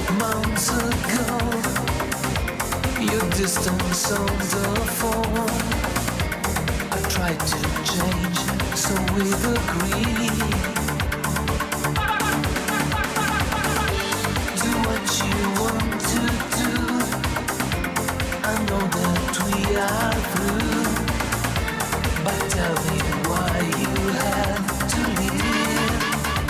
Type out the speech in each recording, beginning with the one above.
months ago, your distance on the phone. I tried to change, so we've agreed. Do what you want to do. I know that we are through, but tell me why you had to leave.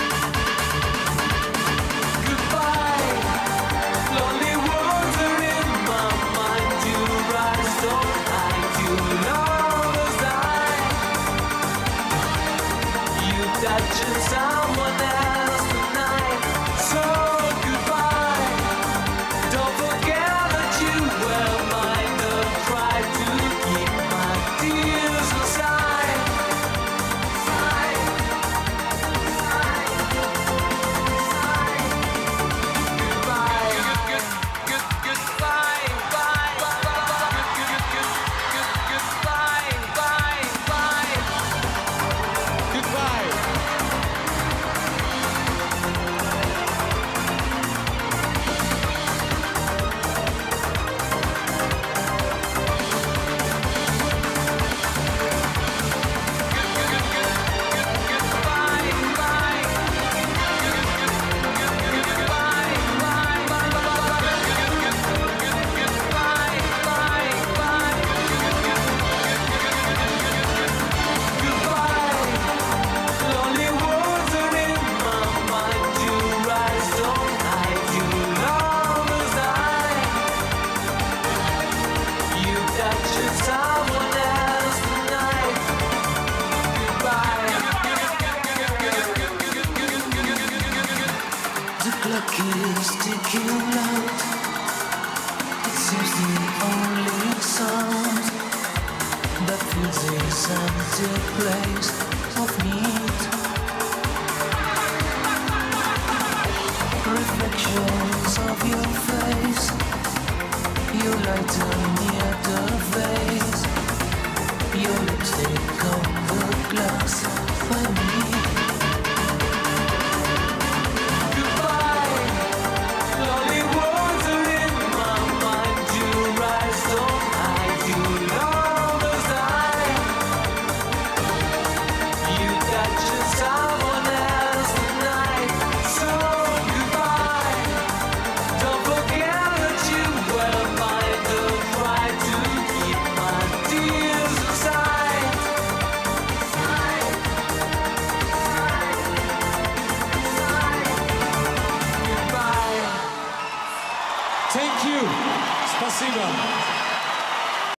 Goodbye, lonely words are in my mind. You rise, don't hide, you love as you touch someone else tonight. So goodbye, don't forget that you were mine. I've tried to keep my tears aside. The clock is ticking out. It seems the only sound that fills this empty place of need. Reflections of your face, you lighten near the vase. Your lipstick on the glass by me. Thank you. Спасибо.